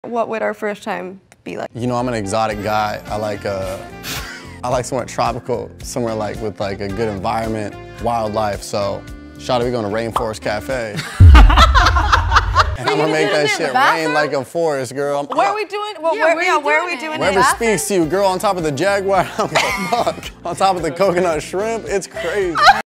What would our first time be like? You know, I'm an exotic guy. I like somewhere tropical, somewhere like with like a good environment, wildlife. So, shawty, we going to Rainforest Cafe. And I'm gonna make that shit rain like a forest, girl. Where are we doing? Well, where are we doing it? Wherever speaks to you, girl. On top of the Jaguar, I'm like, fuck. On top of the coconut shrimp, it's crazy.